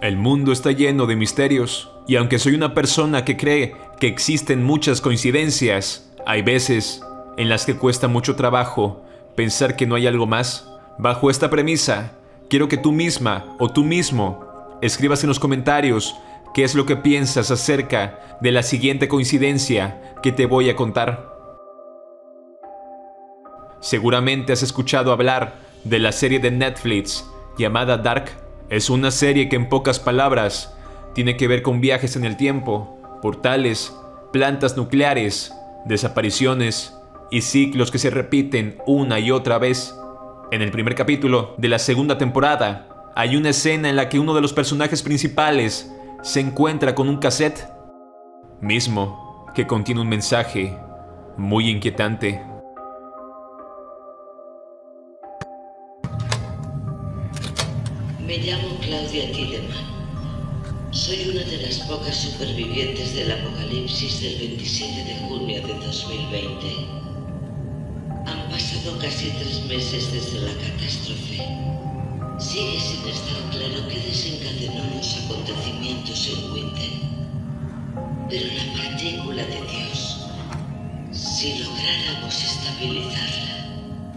El mundo está lleno de misterios, y aunque soy una persona que cree que existen muchas coincidencias, hay veces en las que cuesta mucho trabajo pensar que no hay algo más. Bajo esta premisa, quiero que tú misma o tú mismo escribas en los comentarios qué es lo que piensas acerca de la siguiente coincidencia que te voy a contar. Seguramente has escuchado hablar de la serie de Netflix llamada Dark. Es una serie que en pocas palabras tiene que ver con viajes en el tiempo, portales, plantas nucleares, desapariciones y ciclos que se repiten una y otra vez. En el primer capítulo de la segunda temporada hay una escena en la que uno de los personajes principales se encuentra con un cassette mismo que contiene un mensaje muy inquietante. Me llamo Claudia Tiedemann. Soy una de las pocas supervivientes del apocalipsis del 27 de junio de 2020. Han pasado casi 3 meses desde la catástrofe. Sigue sin estar claro qué desencadenó los acontecimientos en Winton. Pero la partícula de Dios, si lográramos estabilizarla.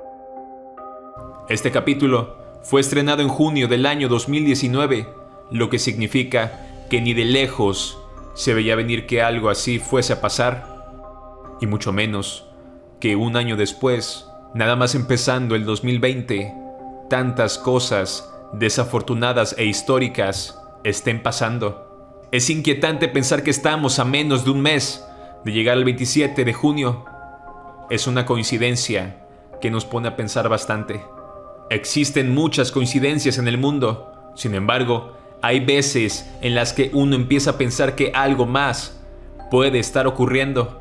Este capítulo fue estrenado en junio del año 2019, lo que significa que ni de lejos se veía venir que algo así fuese a pasar, y mucho menos que un año después, nada más empezando el 2020, tantas cosas desafortunadas e históricas estén pasando. Es inquietante pensar que estamos a menos de un mes de llegar al 27 de junio. Es una coincidencia que nos pone a pensar bastante. Existen muchas coincidencias en el mundo, sin embargo, hay veces en las que uno empieza a pensar que algo más puede estar ocurriendo.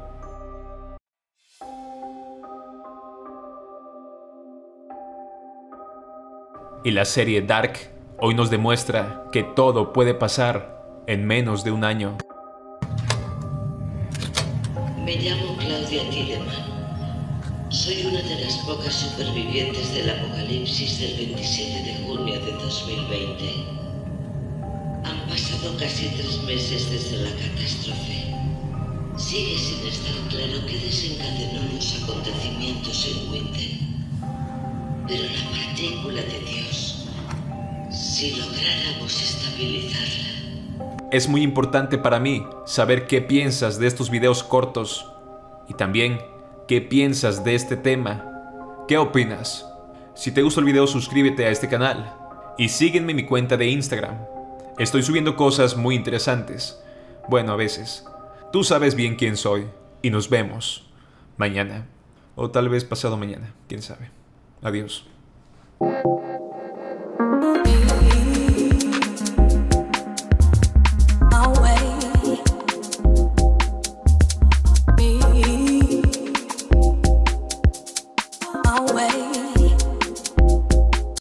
Y la serie Dark hoy nos demuestra que todo puede pasar en menos de un año. Me llamo Claudia Tiedemann. Soy una de las pocas supervivientes del apocalipsis del 27 de junio de 2020. Han pasado casi 3 meses desde la catástrofe. Sigue sin estar claro qué desencadenó los acontecimientos en Winton. Pero la partícula de Dios, si lográramos estabilizarla. Es muy importante para mí saber qué piensas de estos videos cortos y también qué piensas de este tema. ¿Qué opinas? Si te gustó el video, suscríbete a este canal y sígueme en mi cuenta de Instagram. Estoy subiendo cosas muy interesantes. Bueno, a veces. Tú sabes bien quién soy y nos vemos mañana o tal vez pasado mañana, quién sabe. Adiós.